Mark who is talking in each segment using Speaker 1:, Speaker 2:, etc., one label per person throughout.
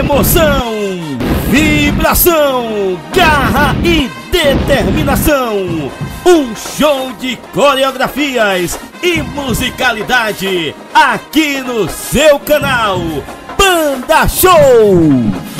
Speaker 1: emoção, vibração, garra e determinação. Um show de coreografias e musicalidade aqui no seu canal Banda Show.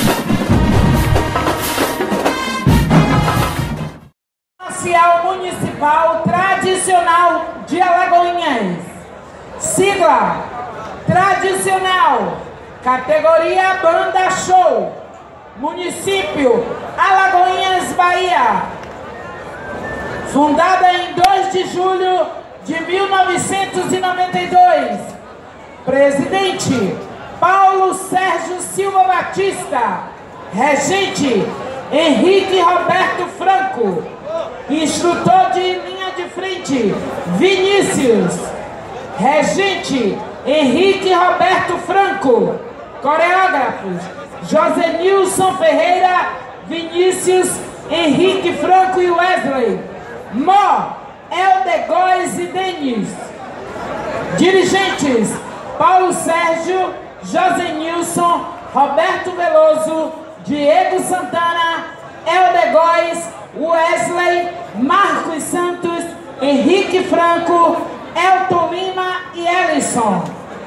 Speaker 2: Marcial Municipal Tradicional de Alagoinhas. Sigla tradicional, categoria Banda Show, município Alagoinhas, Bahia. Fundada em 2 de julho de 1992. Presidente Paulo Sérgio Silva Batista. Regente Henrique Roberto Franco. Instrutor de linha de frente Vinícius. Regente Henrique Roberto Franco. Coreógrafos Josenilson Ferreira, Vinícius, Henrique Franco e Wesley. Mó, Eldegóis e Denis. Dirigentes Paulo Sérgio, Josenilson, Roberto Veloso, Diego Santana, Eldegóis, Wesley, Marcos Santos, Henrique Franco, Elton Lima e Ellison.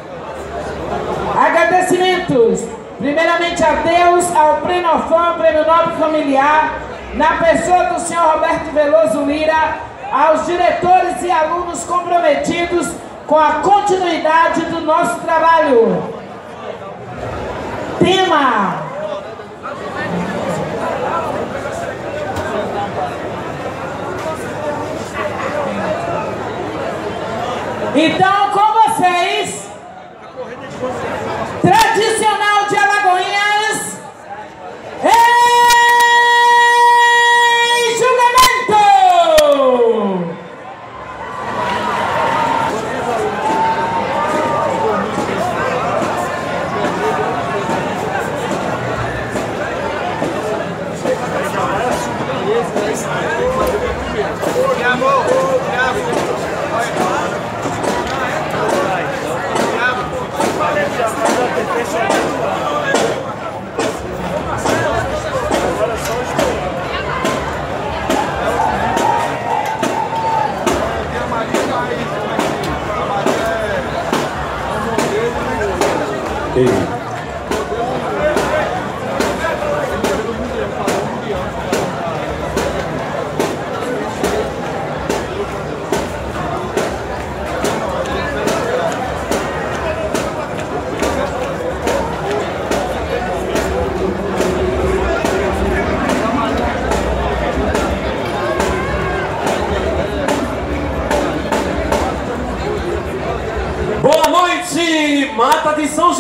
Speaker 2: Agradecimentos primeiramente a Deus, ao Prenofam, Prêmio Nobre Familiar, na pessoa do senhor Roberto Veloso Lira, aos diretores e alunos comprometidos com a continuidade do nosso trabalho. Tema: então, com vocês, tradicional de Alagoinhas, em julgamento!
Speaker 3: Mata de São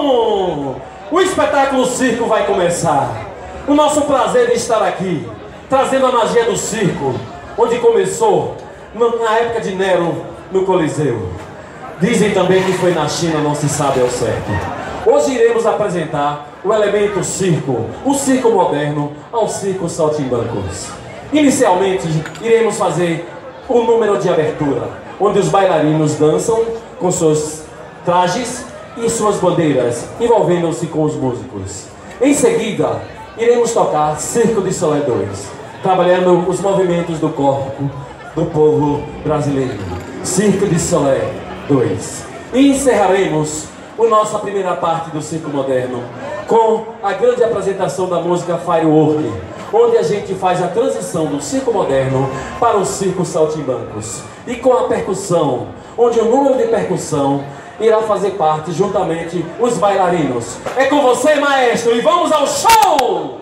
Speaker 3: João! O espetáculo circo vai começar. O nosso prazer de estar aqui, trazendo a magia do circo, onde começou na época de Nero, no Coliseu. Dizem também que foi na China, não se sabe ao certo. Hoje iremos apresentar o elemento circo, o circo moderno ao circo Saltimbancos. Inicialmente, iremos fazer o número de abertura, onde os bailarinos dançam com seus trajes e suas bandeiras, envolvendo-se com os músicos. Em seguida, iremos tocar Circo de Solé 2, trabalhando os movimentos do corpo do povo brasileiro. Circo de Solé 2. E encerraremos a nossa primeira parte do circo moderno com a grande apresentação da música Firework, onde a gente faz a transição do circo moderno para o circo Saltimbancos. E com a percussão, onde o número de percussão irá fazer parte juntamente os bailarinos. É com você, maestro, e vamos ao show!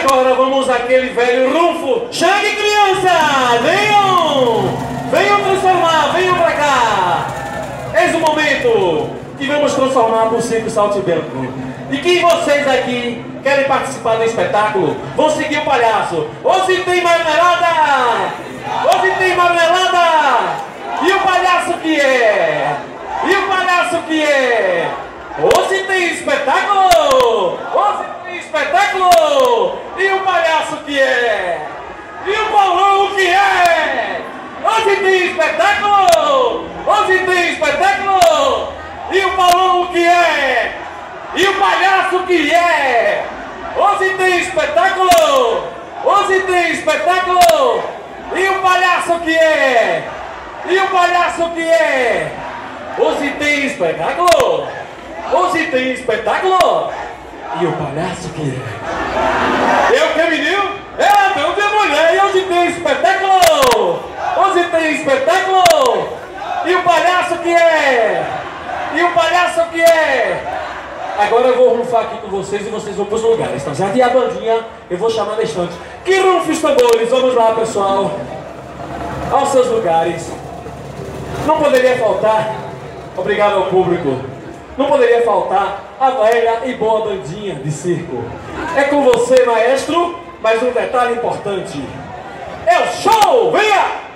Speaker 3: agora vamos àquele velho rufo. Chegue, criança! Venham! Venham transformar, venham pra cá! Eis o momento que vamos transformar o Circo Saltimbanco. E que vocês aqui querem participar do espetáculo, vão seguir o palhaço. Hoje tem marmelada! Hoje tem marmelada! E o palhaço que é? E o palhaço que é? Hoje tem espetáculo! Hoje tem espetáculo! E o palhaço que é? E o Paulão que é? Hoje tem espetáculo! Hoje tem espetáculo! E o Paulão que é? E o palhaço que é? Hoje tem espetáculo! Hoje tem espetáculo! E o palhaço que é? E o palhaço que é? Hoje tem espetáculo! Hoje tem espetáculo! E o palhaço que é? Eu que menino? É, não tem mulher! E hoje tem espetáculo! Hoje tem espetáculo! E o palhaço que é? E o palhaço que é? Agora eu vou rufar aqui com vocês e vocês vão para os lugares, tá certo? E a bandinha eu vou chamar na estante. Que rufe os tambores! Vamos lá, pessoal! Aos seus lugares. Não poderia faltar, obrigado ao público, não poderia faltar a velha e boa bandinha de circo. É com você, maestro, mas um detalhe importante. É o show! Venha!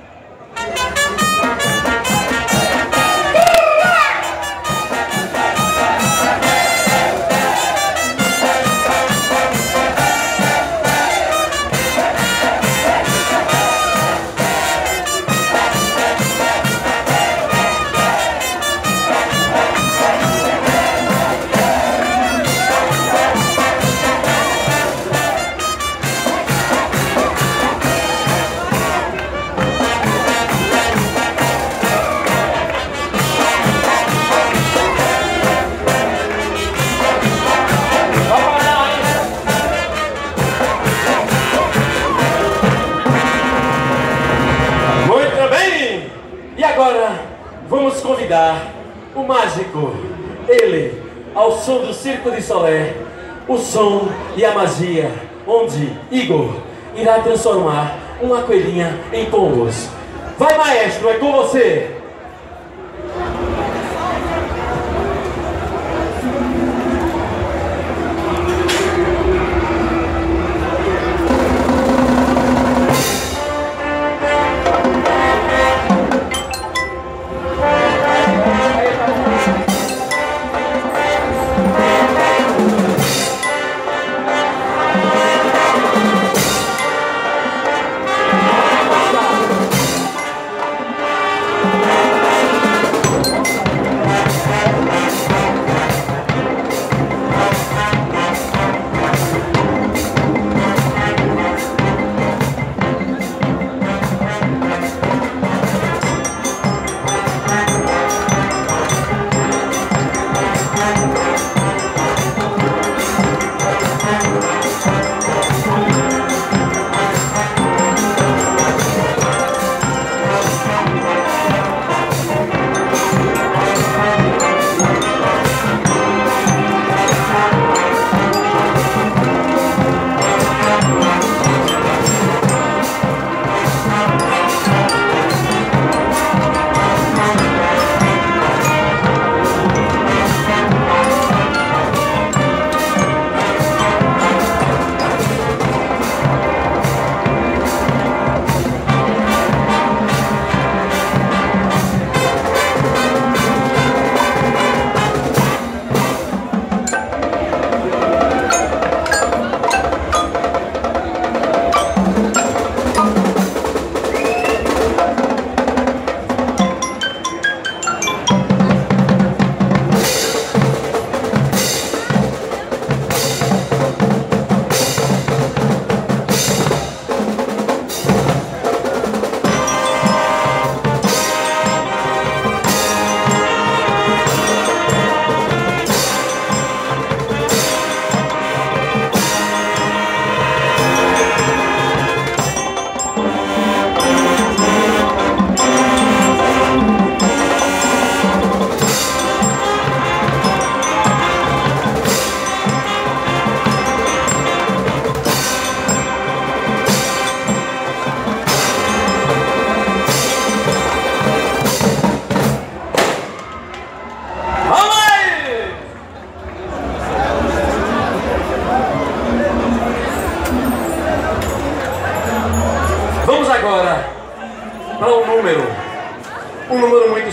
Speaker 3: Vamos convidar o mágico, ele, ao som do Circo de Solé, o som e a magia, onde Igor irá transformar uma coelhinha em pombos. Vai, maestro, é com você!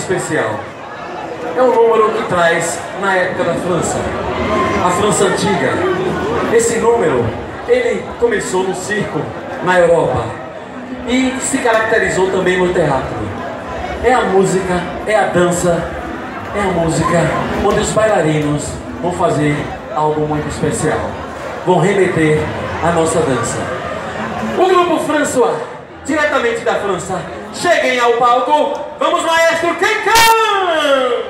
Speaker 3: especial. É um número que traz na época da França, a França antiga. Esse número, ele começou no circo, na Europa, e se caracterizou também no teatro. É a música, é a dança, é a música onde os bailarinos vão fazer algo muito especial. Vão remeter a nossa dança. O grupo François, diretamente da França, cheguem ao palco. Vamos, maestro Kenkan!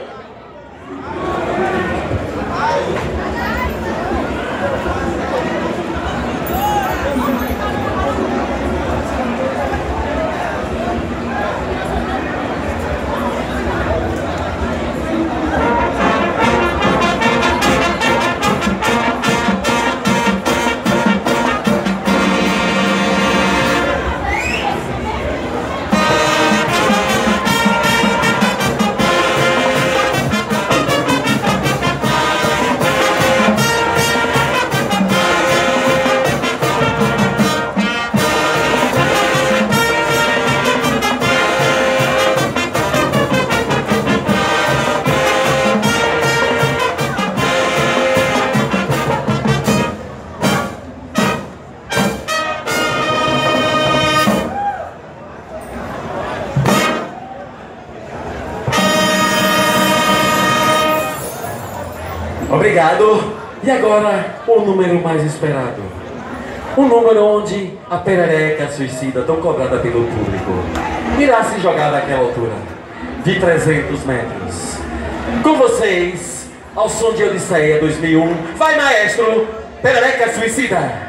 Speaker 3: Obrigado. E agora, o número mais esperado. O número onde a perereca suicida, tão cobrada pelo público, irá se jogar daquela altura de 300 metros. Com vocês, ao som de Odisseia 2001, vai, maestro, perereca suicida.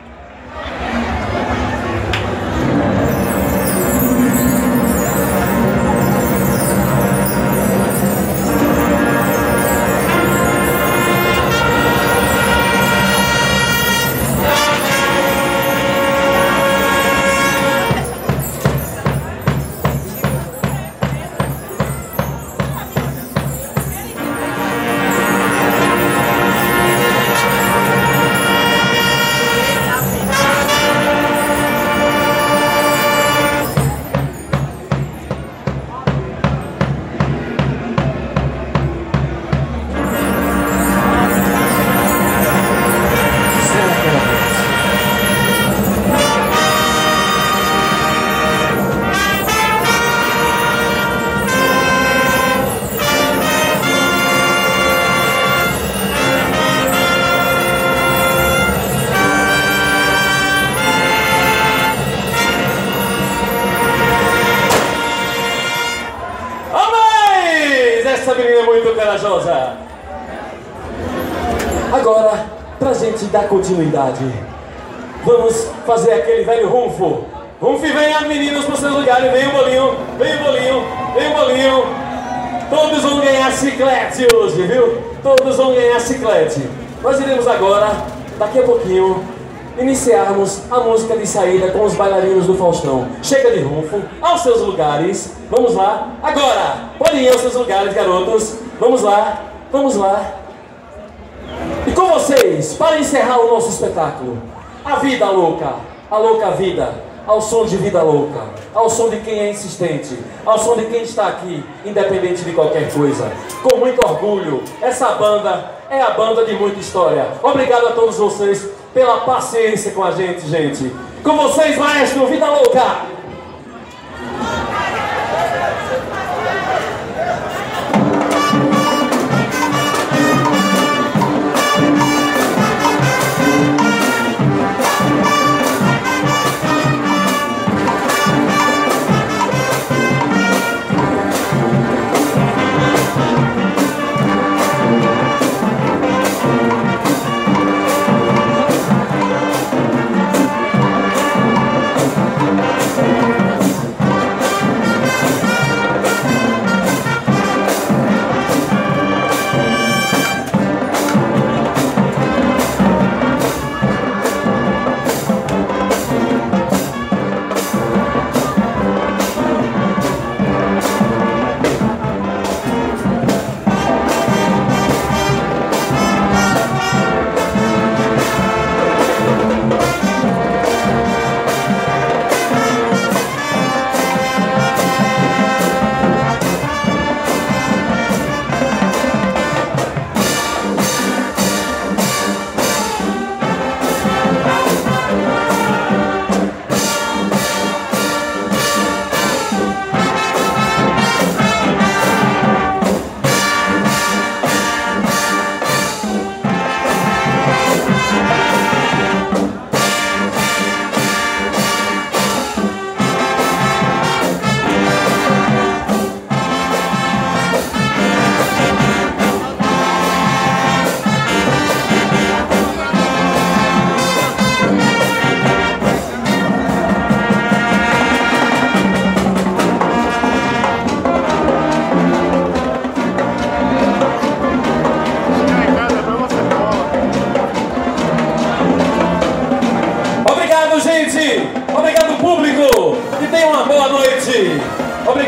Speaker 3: Essa menina é muito corajosa. Agora, pra gente dar continuidade, vamos fazer aquele velho runfo. Runfo, venha, meninos, para os seus lugares. Vem o bolinho, vem o bolinho, vem o bolinho. Todos vão ganhar chiclete hoje, viu? Todos vão ganhar chiclete. Nós iremos agora, daqui a pouquinho, iniciarmos a música de saída com os bailarinos do Faustão. Chega de runfo, aos seus lugares. Vamos lá. Agora, podem ir aos seus lugares, garotos. Vamos lá, vamos lá. E com vocês, para encerrar o nosso espetáculo, a vida louca, a louca vida, ao som de Vida Louca, ao som de quem é insistente, ao som de quem está aqui, independente de qualquer coisa. Com muito orgulho, essa banda é a banda de muita história. Obrigado a todos vocês pela paciência com a gente. Com vocês, maestro Vida Louca!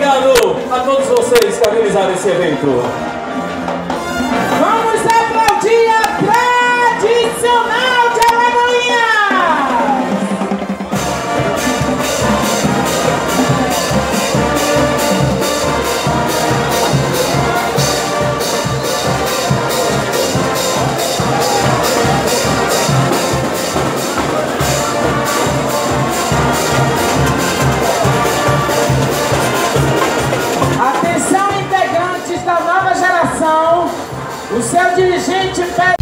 Speaker 3: obrigado a todos vocês que organizaram esse evento.
Speaker 2: Vamos aplaudir a tradicional de Alagoinhas! Atenção, integrantes da nova geração, o seu dirigente pede